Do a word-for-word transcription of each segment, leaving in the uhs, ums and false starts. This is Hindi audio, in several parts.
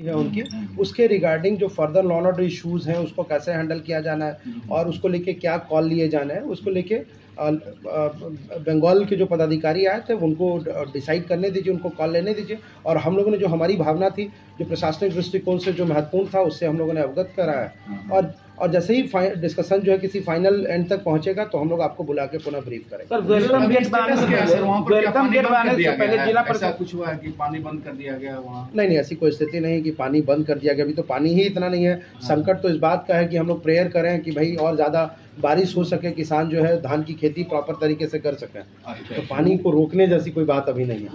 है उनकी, उसके रिगार्डिंग जो further law and order issues हैं उसको कैसे हैंडल किया जाना है और उसको लेके क्या कॉल लिए जाना है, उसको लेके बंगाल के जो पदाधिकारी आए थे उनको डिसाइड करने दीजिए, उनको कॉल लेने दीजिए। और हम लोगों ने जो हमारी भावना थी, जो प्रशासनिक दृष्टिकोण से जो महत्वपूर्ण था, उससे हम लोगों ने अवगत कराया। और और जैसे ही डिस्कशन जो है किसी फाइनल एंड तक पहुंचेगा तो हम लोग आपको बुला के पुनः ब्रीफ करेंगे। सर, वेलकम गेट बनाने से पहले जिला परिषद कुछ हुआ है कि पानी बंद कर दिया गया वहाँ? नहीं नहीं, ऐसी कोई स्थिति नहीं कि पानी बंद कर दिया गया। अभी तो पानी ही इतना नहीं है। संकट तो इस बात का है कि हम लोग प्रेयर करें कि भाई और ज़्यादा बारिश हो सके, किसान जो है धान की खेती प्रॉपर तरीके से कर सकें। तो पानी को रोकने जैसी कोई बात अभी नहीं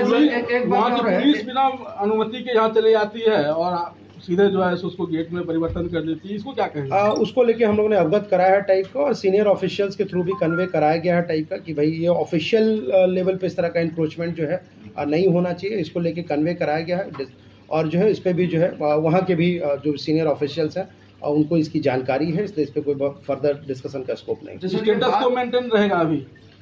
है। पुलिस बिना अनुमति के यहाँ चले जाती है और सीधे जो है उसको गेट में परिवर्तन कर देती है, इसको क्या कहेंगे? आ, उसको लेके हम लोगों ने अवगत कराया है टाइप का, और सीनियर ऑफिशियल्स के थ्रू भी कन्वे कराया गया है टाइप का कि भाई ये ऑफिशियल लेवल पे इस तरह का इंक्रोचमेंट जो है नहीं होना चाहिए। इसको लेके कन्वे कराया गया है और जो है इस पर भी जो है वहाँ के भी जो सीनियर ऑफिशियल्स हैं और उनको इसकी जानकारी है, इसलिए इस पर कोई फर्दर डिस्कशन का स्कोप नहीं। स्टेटस को मेंटेन रहेगा, अभी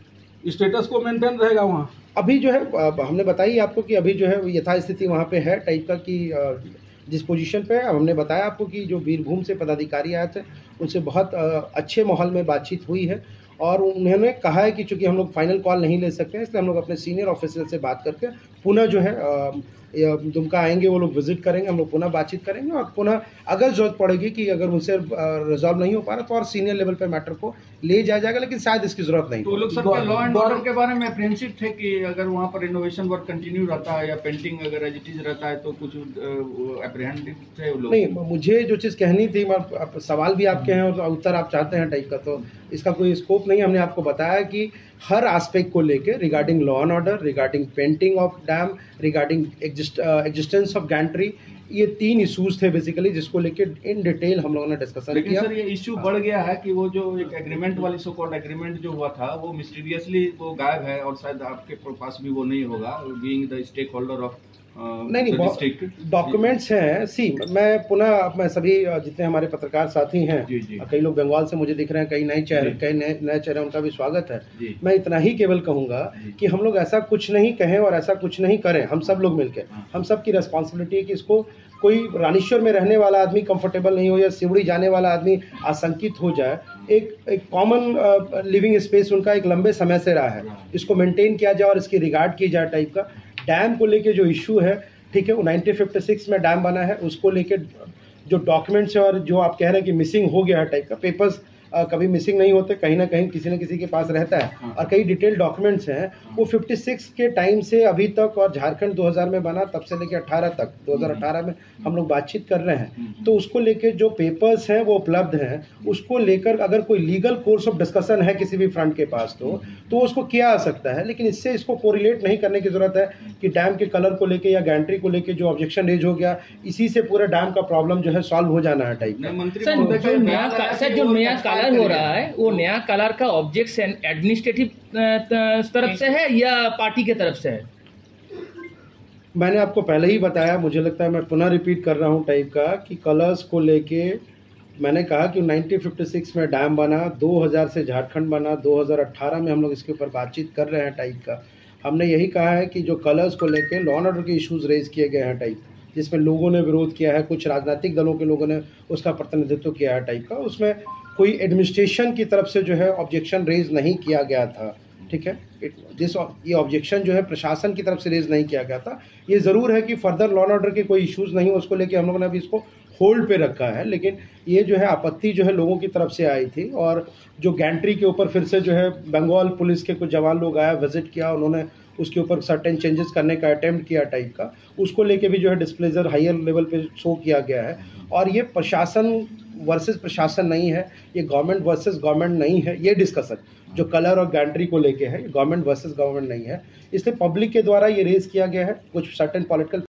स्टेटस को मेंटेन रहेगा वहाँ। अभी जो है हमने बताई आपको कि अभी जो है यथास्थिति वहाँ पे है टाइप का कि जिस पोजीशन पे है। हमने बताया आपको कि जो बीरभूम से पदाधिकारी आए थे उनसे बहुत अच्छे माहौल में बातचीत हुई है और उन्होंने कहा है कि चूंकि हम लोग फाइनल कॉल नहीं ले सकते हैं, इसलिए हम लोग अपने सीनियर ऑफिसर से बात करके पुनः जो है दुमका आएंगे, वो लोग विजिट करेंगे, हम लोग पुनः बातचीत करेंगे और पुनः अगर जरूरत पड़ेगी कि अगर उनसे रिजॉल्व नहीं हो पा रहा तो और सीनियर लेवल पे मैटर को ले जाया जाएगा, लेकिन शायद इसकी जरूरत नहीं। तो लोग सर लॉ एंड ऑर्डर के बारे में अप्रेहेंसिव थे कि अगर वहाँ पर रिनोवेशन वर्क कंटिन्यू रहता है या पेंटिंग अगर एज इट इज रहता है तो कुछ अप्रेहेंसिव थे वो लोग? नहीं, मुझे जो चीज़ कहनी थी, मैं सवाल भी आपके हैं और उत्तर आप चाहते हैं टाइप का, तो इसका कोई स्कोप नहीं। हमने आपको बताया कि हर एस्पेक्ट को लेके regarding law and order, regarding painting of dam, regarding existence of gantry, ये तीन इश्यूज थे बेसिकली जिसको लेके इन डिटेल हम लोगों ने डिस्कशन किया। लेकिन सर ये इश्यू बढ़ गया है कि वो जो एक एग्रीमेंट वाली सो कॉल्ड एग्रीमेंट जो हुआ था वो मिस्टीरियसली वो गायब है और शायद आपके पास भी वो नहीं होगा, being the stakeholder of नहीं नहीं, डॉक्यूमेंट्स हैं। सी मैं पुनः मैं सभी जितने हमारे पत्रकार साथी हैं, कई लोग बंगाल से मुझे दिख रहे हैं, कई नए चेहरे कई नए नए चेहरे, उनका भी स्वागत है। मैं इतना ही केवल कहूँगा कि हम लोग ऐसा कुछ नहीं कहें और ऐसा कुछ नहीं करें। हम सब लोग मिलकर, हम सब की रिस्पॉन्सिबिलिटी है कि इसको कोई रानीश्वर में रहने वाला आदमी कंफर्टेबल नहीं हो या सिवड़ी जाने वाला आदमी आशंकित हो जाए। एक एक कॉमन लिविंग स्पेस उनका एक लंबे समय से रहा है, इसको मेंटेन किया जाए और इसकी रिगार्ड की जाए टाइप का। डैम को लेके जो इशू है, ठीक है, वो नाइनटीन फिफ्टी सिक्स में डैम बना है, उसको लेके जो डॉक्यूमेंट्स है और जो आप कह रहे हैं कि मिसिंग हो गया है टाइप का, पेपर्स कभी मिसिंग नहीं होते, कहीं ना कहीं किसी न किसी के पास रहता है। और कई डिटेल डॉक्यूमेंट्स हैं वो छप्पन के टाइम से अभी तक, और झारखंड दो हज़ार में बना तब से लेके अठारह तक, दो हज़ार अठारह में हम लोग बातचीत कर रहे हैं। तो उसको लेके जो पेपर्स हैं वो उपलब्ध हैं, उसको लेकर अगर कोई लीगल कोर्स ऑफ डिस्कशन है किसी भी फ्रंट के पास तो तो उसको किया जा सकता है। लेकिन इससे इसको कोरिलेट नहीं करने की जरूरत है कि डैम के कलर को लेके या गैंट्री को लेके जो ऑब्जेक्शन रेज हो गया, इसी से पूरे डैम का प्रॉब्लम जो है सॉल्व हो जाना है टाइप। जो नया कलर हो रहा है वो नया कलर का ऑब्जेक्शन एडमिनिस्ट्रेटिव तरफ से है या पार्टी के तरफ से है? मैंने आपको पहले ही बताया, मुझे लगता है मैं पुनः रिपीट कर रहा हूँ टाइप का, कि कलर्स को लेके मैंने कहा कि नाइनटीन फिफ्टी सिक्स में डैम बना, दो हज़ार से झारखंड बना, दो हज़ार अठारह में हम लोग इसके ऊपर बातचीत कर रहे हैं टाइप का। हमने यही कहा है कि जो कलर्स को लेके लॉ एंड ऑर्डर के इश्यूज रेज किए गए हैं टाइप, जिसमें लोगों ने विरोध किया है, कुछ राजनीतिक दलों के लोगों ने उसका प्रतिनिधित्व किया है टाइप का, उसमें कोई एडमिनिस्ट्रेशन की तरफ से जो है ऑब्जेक्शन रेज नहीं किया गया था, ठीक है। जिस ये ऑब्जेक्शन जो है प्रशासन की तरफ से रेज नहीं किया गया था। ये ज़रूर है कि फर्दर लॉ एंड ऑर्डर के कोई इश्यूज नहीं हो, उसको लेके हम लोगों ने अभी इसको होल्ड पे रखा है। लेकिन ये जो है आपत्ति जो है लोगों की तरफ से आई थी, और जो गैंट्री के ऊपर फिर से जो है बंगाल पुलिस के कुछ जवान लोग आया, विजिट किया, उन्होंने उसके ऊपर सर्टेन चेंजेस करने का अटेम्प्ट किया टाइप का, उसको लेके भी जो है डिस्प्लेजर हायर लेवल पे शो किया गया है। और ये प्रशासन वर्सेस प्रशासन नहीं है, ये गवर्नमेंट वर्सेस गवर्नमेंट नहीं है। ये डिस्कशन जो कलर और गैंट्री को लेके है, गवर्नमेंट वर्सेस गवर्नमेंट नहीं है, इसलिए पब्लिक के द्वारा ये रेज किया गया है। कुछ सर्टेन पॉलिटिकल